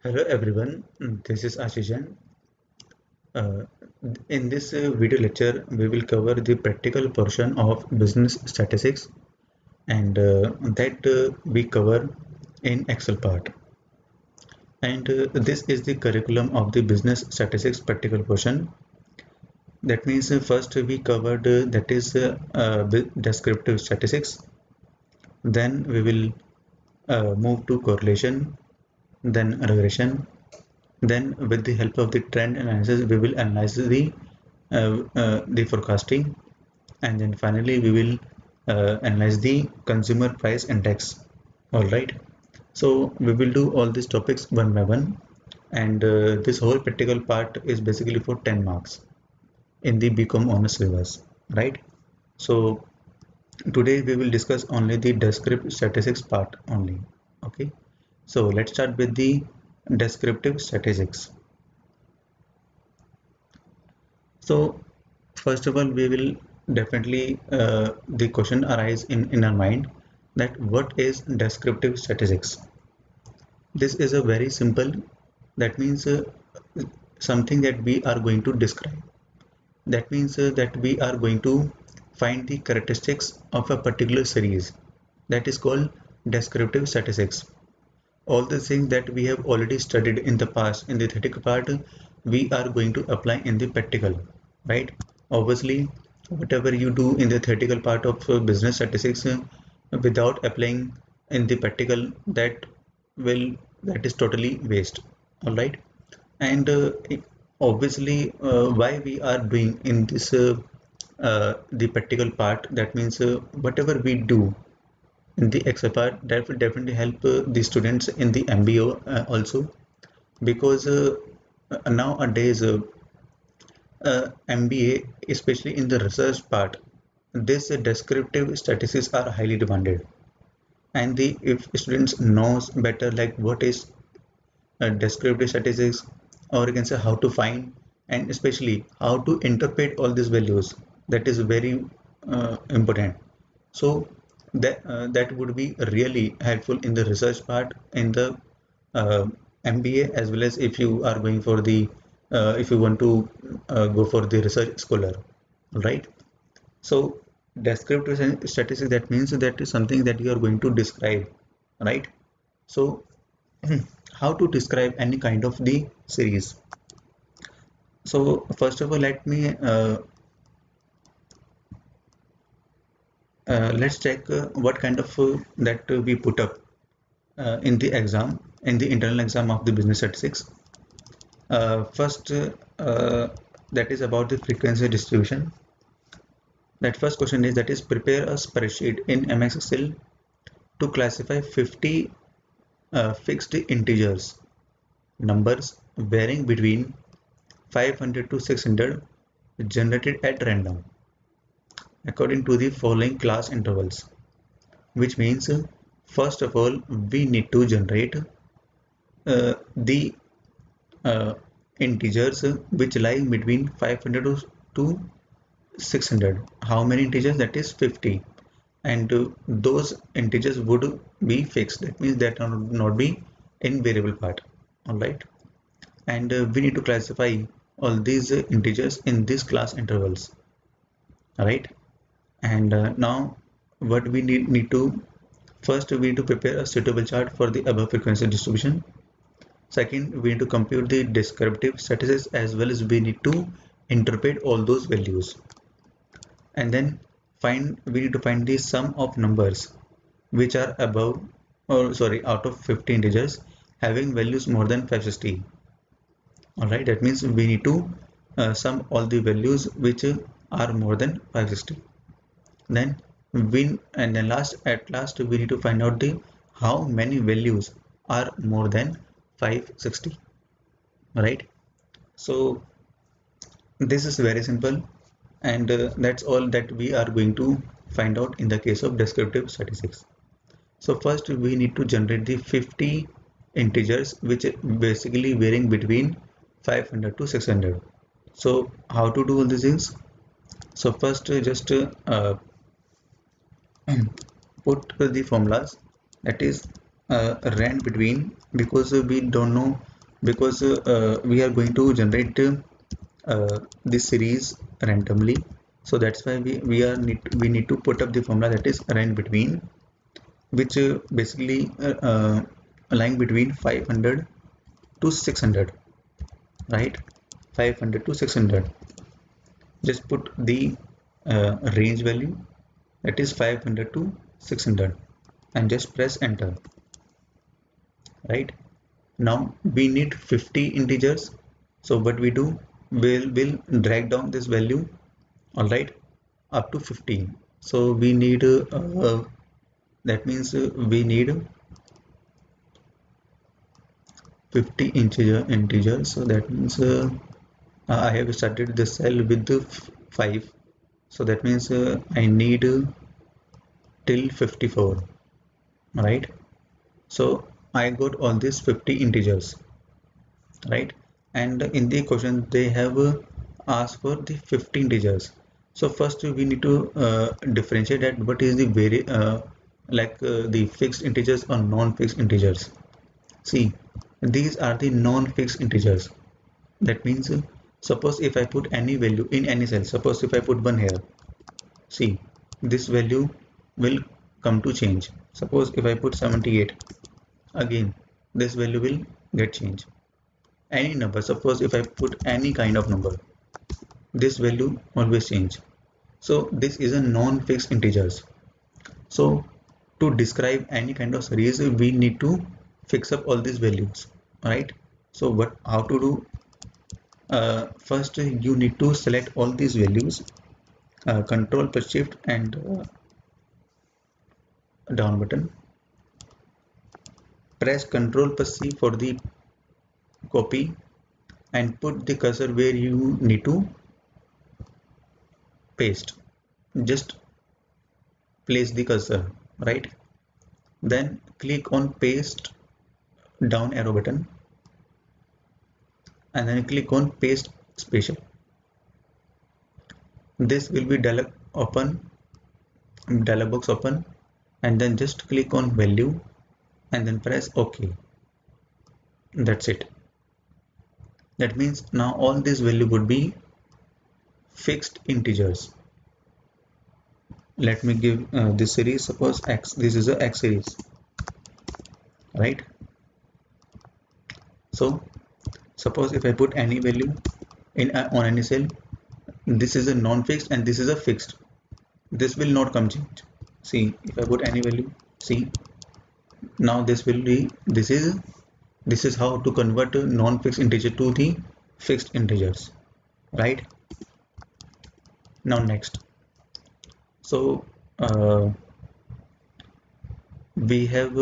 Hello everyone, this is Ashishan. Uh, in this video lecture, we will cover the practical portion of business statistics and that we cover in Excel part. And this is the curriculum of the business statistics practical portion. That means first we covered that is descriptive statistics. Then we will move to correlation, then regression. Then with the help of the trend analysis, we will analyze the forecasting, and then finally we will analyze the consumer price index. All right. So we will do all these topics one by one, and this whole practical part is basically for 10 marks in the BCom honors syllabus, right? So today we will discuss only the descriptive statistics part only. Okay. So let's start with the descriptive statistics. So first of all, we will definitely the question arise in our mind that what is descriptive statistics? This is a very simple, that means something that we are going to describe. That means that we are going to find the characteristics of a particular series. That is called descriptive statistics. All the things that we have already studied in the past in the theoretical part, we are going to apply in the practical, right? Obviously, whatever you do in the theoretical part of business statistics without applying in the practical, that is totally waste. All right. And obviously, why we are doing in this the practical part, that means whatever we do in the Excel part, that will definitely help the students in the MBO also, because nowadays MBA, especially in the research part, this descriptive statistics are highly demanded. And the if students knows better like what is descriptive statistics, or you can say how to find and especially how to interpret all these values, that is very important. So that would be really helpful in the research part in the uh, MBA, as well as if you are going for the if you want to go for the research scholar, right? So descriptive statistics, that means that is something that you are going to describe, right? So how to describe any kind of the series? So first of all, let me let's check what kind of that we put up in the exam, in the internal exam of the business statistics. First, that is about the frequency distribution. That first question is, that is, prepare a spreadsheet in MX Excel to classify 50 fixed integers numbers varying between 500 to 600 generated at random according to the following class intervals, which means first of all we need to generate the uh, integers which lie between 500 to 600. How many integers? That is 50. And those integers would be fixed, that means that would not be in variable part. All right. And we need to classify all these integers in these class intervals. All right. And now what we need to, first we need to prepare a suitable chart for the above frequency distribution. Second, we need to compute the descriptive statistics, as well as we need to interpret all those values. And then we need to find the sum of numbers which are above, or sorry, out of 50 integers having values more than 560. All right, that means we need to sum all the values which are more than 560. Then and then at last we need to find out the how many values are more than 560. Right. So this is very simple, and that's all that we are going to find out in the case of descriptive statistics. So first we need to generate the 50 integers which basically varying between 500 to 600. So how to do all these things? So first just put the formulas, that is rand between, because we don't know because we are going to generate this series randomly. So that's why we need to put up the formula that is rank between, which basically lying between 500 to 600, right? 500 to 600. Just put the range value, that is 500 to 600, and just press enter. Right now we need 50 integers. So what we do, we'll drag down this value, all right, up to 15. So we need that means we need 50 integers. So that means I have started the cell with the 5. So that means I need till 54, right? So I got all these 50 integers, right? And in the question they have asked for the 50 integers. So first we need to differentiate that what is the the fixed integers or non-fixed integers. See, these are the non-fixed integers. That means suppose if I put any value in any cell, suppose if I put 1 here, see, this value will come to change. Suppose if I put 78, again this value will get changed. Any number, suppose if I put any kind of number, this value always change. So this is a non-fixed integers. So to describe any kind of series, we need to fix up all these values, right? So how to do? First you need to select all these values, control plus shift and down button, press control plus C for the copy, and put the cursor where you need to paste. Just place the cursor, right? Then click on paste down arrow button, and then click on paste special. This will be dialog box open, and then just click on value and then press OK. That's it. That means now all this value would be fixed integers. Let me give this series, suppose x, this is a x series, right? So suppose if I put any value in on any cell, this is a non-fixed and this is a fixed, this will not come change. See, if I put any value, see, now this will be, this is how to convert a non-fixed integer to the fixed integers, right? Now next, so we have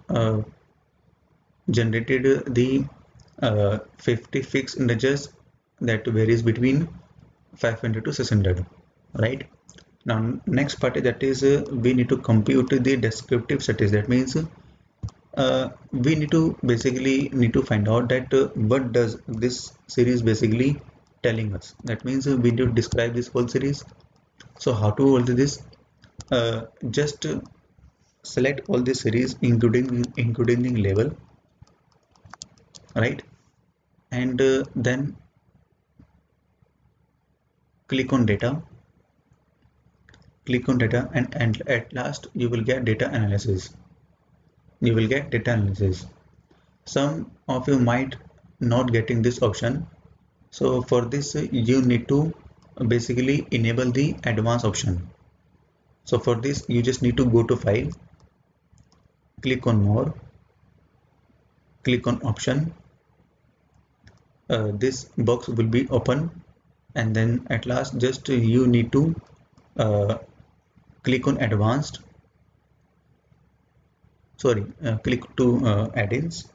generated the 50 fixed integers that varies between 500 to 600, right? Now next part, that is we need to compute the descriptive statistics. That means we need to find out that what does this series basically telling us. That means we need to describe this whole series. So how to do this? Just select all the series including the label, right? And then click on data, and at last you will get data analysis. Some of you might not getting this option. So for this you need to basically enable the advanced option. So for this you just need to go to file, click on more, click on option. This box will be open, and then at last just you need to click on advanced, click to add-ins,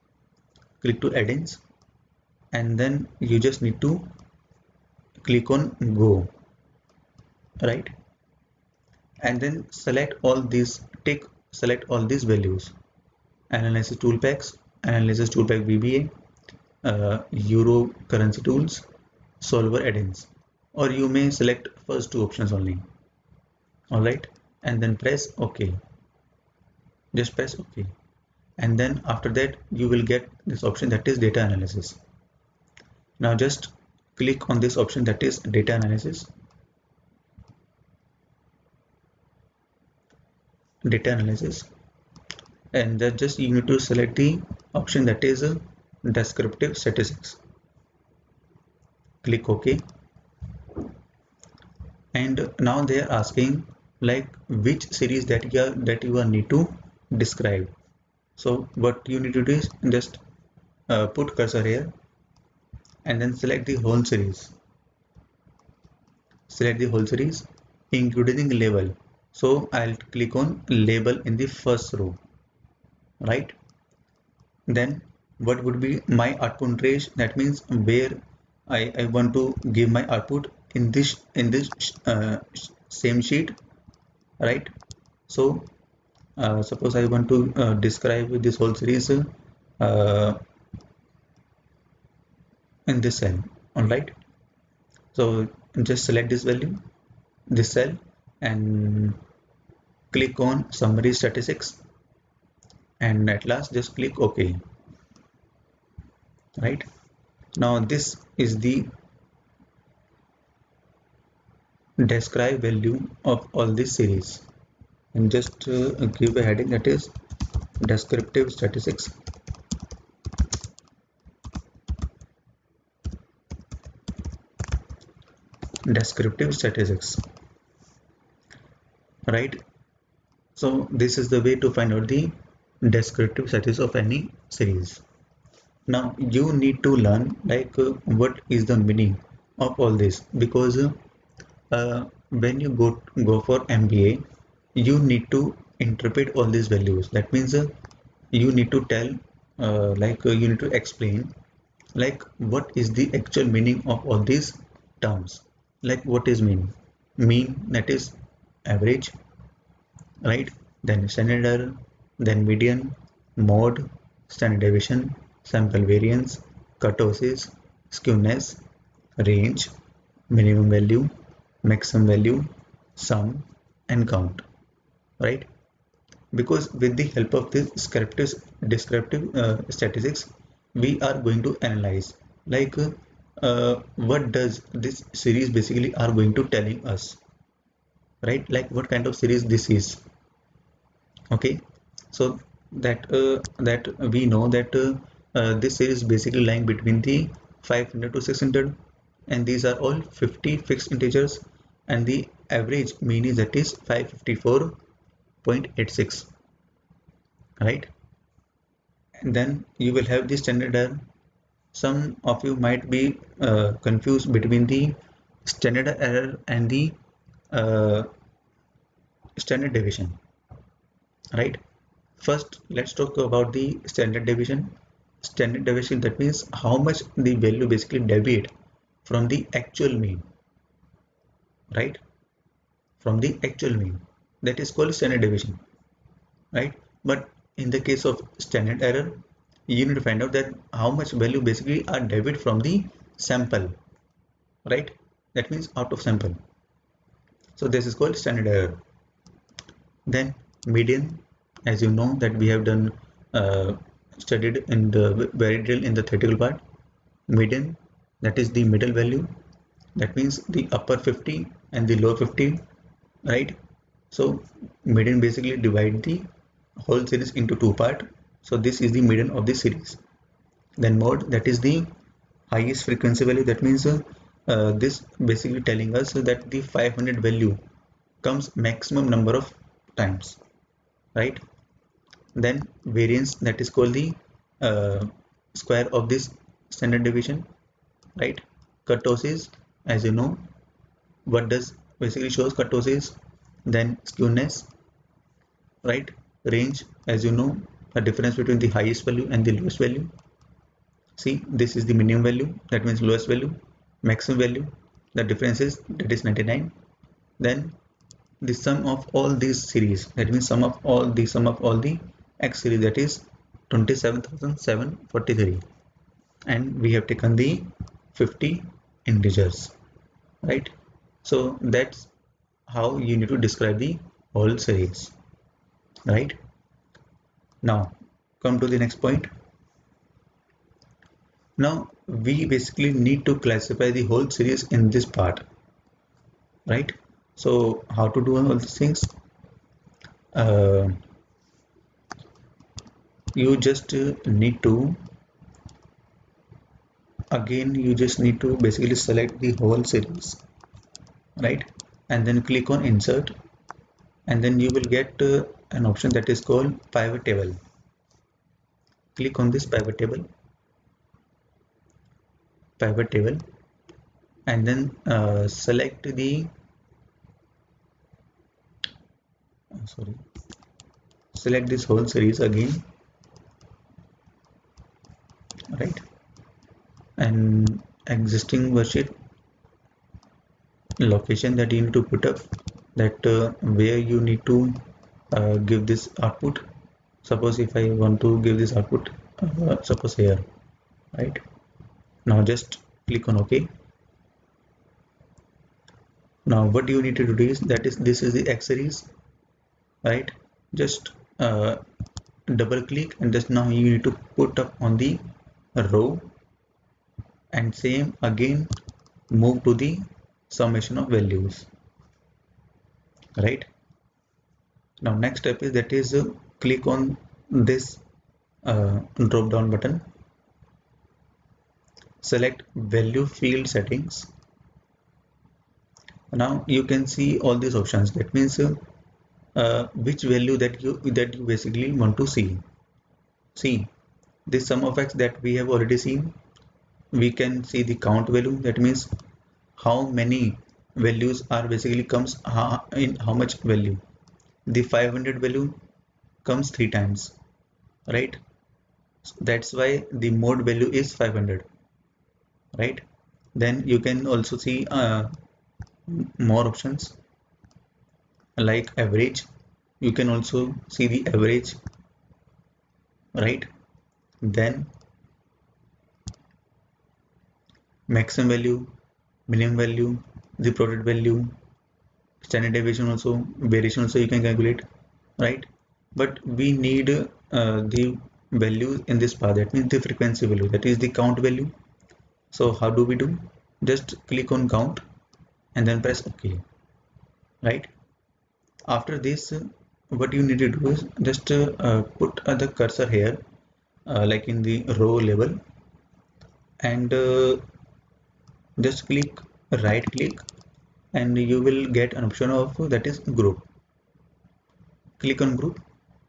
and then you just need to click on go, right? And then select all these values: analysis toolpacks, analysis toolpack VBA, euro currency tools, solver add-ins, or you may select first two options only. All right, and then press OK. Just press OK, and then after that you will get this option that is data analysis. Now just click on this option that is data analysis. Data analysis, and then just you need to select the option that is descriptive statistics. Click OK, and now they are asking like which series that you are need to describe. So what you need to do is just put cursor here and then select the whole series. Select the whole series including label. So I'll click on label in the first row, right? Then what would be my output range? That means where I want to give my output in this same sheet, right? So suppose I want to describe this whole series in this cell, all right? So just select this value, this cell, and click on summary statistics, and at last just click OK, right? Now this is the describe value of all this series, and just give a heading that is descriptive statistics. Descriptive statistics, right? So this is the way to find out the descriptive statistics of any series. Now you need to learn like what is the meaning of all this, because when you go for MBA, you need to interpret all these values. That means you need to tell you need to explain like what is the actual meaning of all these terms. Like what is mean, that is average, right? Then standard error, then median, mode, standard deviation, sample variance, kurtosis, skewness, range, minimum value, maximum value, sum, and count, right? Because with the help of this descriptive statistics, we are going to analyze like what does this series basically are going to telling us, right? Like what kind of series this is. Okay, so that we know that this series basically lying between the 500 to 600, and these are all 50 fixed integers, and the average mean is that is 554.86, right? And then you will have the standard error. Some of you might be confused between the standard error and the uh, standard deviation, right? First, let's talk about the standard deviation. Standard deviation, that means how much the value basically deviate from the actual mean, right? From the actual mean. That is called standard deviation, right? But in the case of standard error, you need to find out that how much value basically are deviate from the sample, right? That means out of sample. So this is called standard error. Then median, as you know that we have done studied in the very detail in the theoretical part. Median, that is the middle value, that means the upper 50 and the lower 50, right? So median basically divide the whole series into two part. So this is the median of the series. Then mode, that is the highest frequency value, that means this basically telling us that the 500 value comes maximum number of times, right? Then variance, that is called the uh, square of this standard deviation, right? Kurtosis, as you know, what does basically shows kurtosis. Then skewness, right? Range, as you know, a difference between the highest value and the lowest value. See, this is the minimum value, that means lowest value. Maximum value, the difference is that is 99. Then the sum of all these series, that means sum of all the x series, that is 27,743, and we have taken the 50 integers, right? So that's how you need to describe the whole series, right? Now come to the next point. Now we basically need to classify the whole series in this part, right? So how to do all these things? You just need to, again you just need to basically select the whole series, right? And then click on insert, and then you will get an option that is called pivot table. Click on this pivot table, and then select the select this whole series again, right? And existing worksheet location that you need to put up, that where you need to give this output. Suppose if I want to give this output, suppose here, right? Now just click on OK. Now what you need to do is, that is, this is the X series, right? Just double click, and just now you need to put up on the row, and same again move to the summation of values, right? Now next step is, that is click on this drop down button, select value field settings. Now you can see all these options. That means which value that you basically want to see. See, this sum of x that we have already seen. We can see the count value, that means how many values are basically comes in how much value. The 500 value comes 3 times, right? So that's why the mode value is 500, right? Then you can also see more options like average. You can also see the average, right? Then maximum value, minimum value, the product value, standard deviation also, variation also you can calculate, right? But we need the value in this part, that means the frequency value, that is the count value. So how do we do? Just click on count and then press OK, right? After this, what you need to do is just put the cursor here, like in the row level, and just click right click, and you will get an option of, that is, group. Click on group,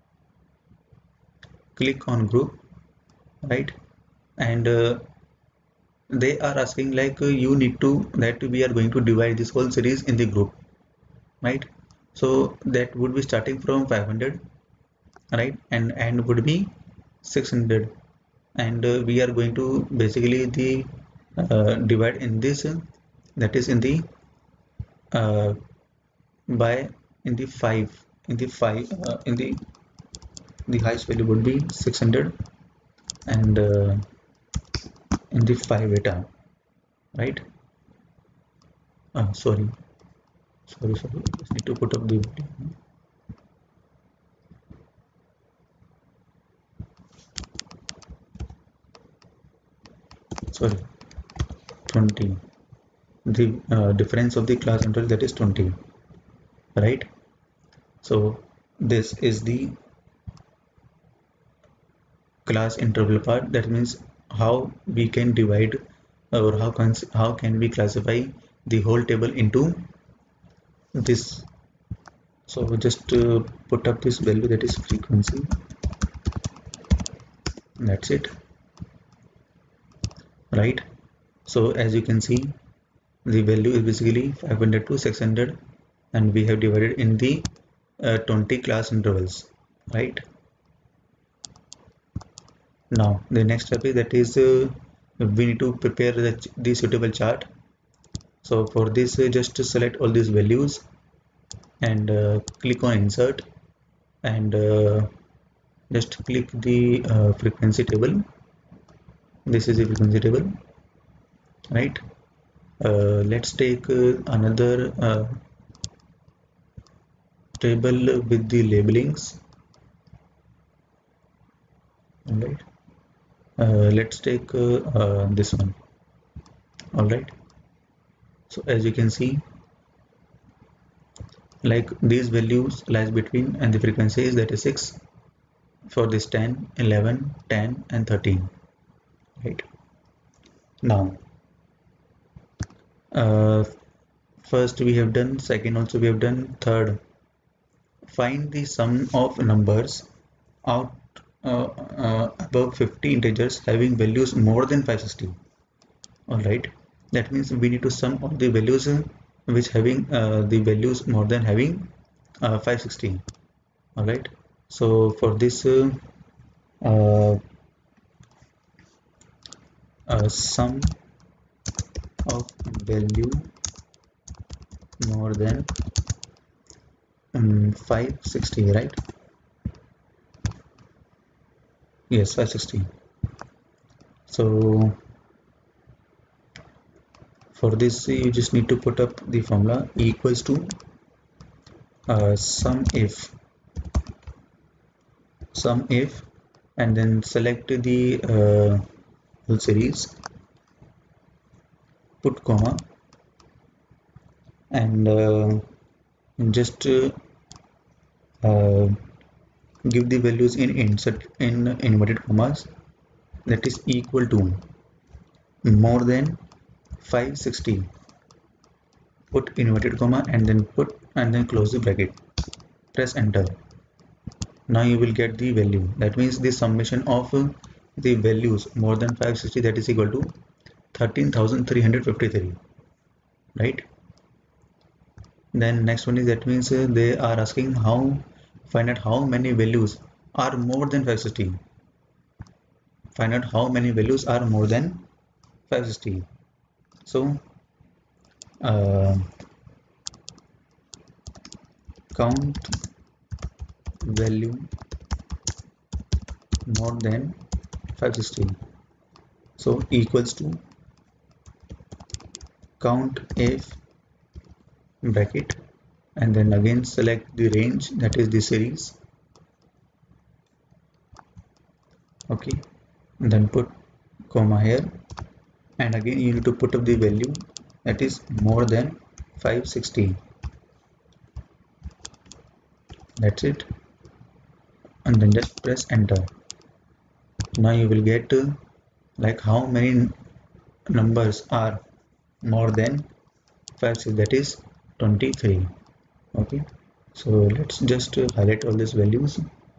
right? And they are asking like you need to, that we are going to divide this whole series in the group, right? So that would be starting from 500, right? And would be 600, and we are going to basically the divide in this, that is in the uh, by in the 5, in the highest value would be 600, and in the 5 data, right? Sorry, I just need to put up the, sorry, 20. The difference of the class interval, that is 20, right? So this is the class interval part. That means how we can divide, or how can we classify the whole table into this. So we just put up this value, that is frequency. That's it, right? So as you can see, the value is basically 500 to 600, and we have divided in the 20 class intervals, right? Now the next step is, that is we need to prepare the suitable chart. So for this, just select all these values and click on insert, and just click the frequency table. This is the frequency table, right? Let's take another table with the labelings. All right. Let's take this one. All right. So as you can see, like these values lies between and the frequency is that is 6 for this 10, 11, 10 and 13. Right. Now, uh, first we have done, second also we have done, third. Find the sum of numbers out above 50 integers having values more than 560. All right, that means we need to sum of the values which having the values more than having 560. All right, so for this uh, sum of value more than 560, right? Yes, 560. So for this you just need to put up the formula E equals to sum if and then select the whole series, put comma, and just uh, give the values in insert in inverted commas, that is equal to more than 560, put inverted comma and then close the bracket, press enter. Now you will get the value, that means the summation of the values more than 560, that is equal to 13,353, right? Then next one is, that means they are asking find out how many values are more than 560. Find out how many values are more than 560. So uh, count value more than 560. So equals to count if bracket and then again select the range, that is the series. Okay, and then put comma here, and again you need to put up the value, that is more than 560. That's it, and then just press enter. Now you will get like how many numbers are more than 560, that is 23. Okay, so let's just highlight all these values.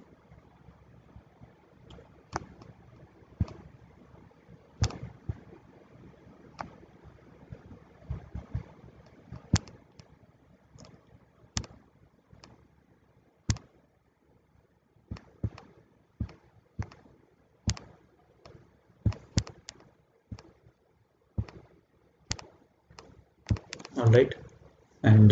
All right, and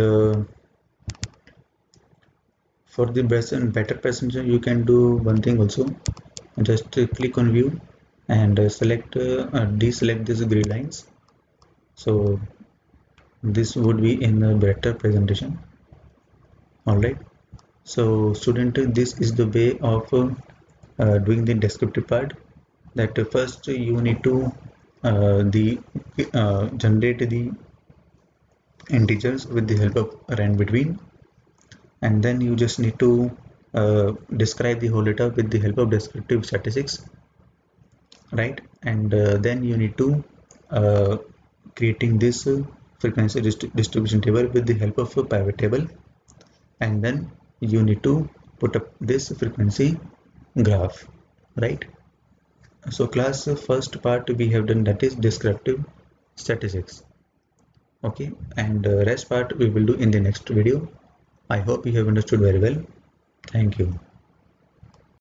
for the best and better presentation you can do one thing also, just click on view and deselect these grid lines, so this would be in a better presentation. All right, so student, this is the way of doing the descriptive part, that first you need to generate the integers with the help of rand between, and then you just need to describe the whole data with the help of descriptive statistics, right? And then you need to creating this frequency distribution table with the help of a pivot table, and then you need to put up this frequency graph, right? So class first part we have done, that is descriptive statistics. Okay, and rest part we will do in the next video. I hope you have understood very well. Thank you.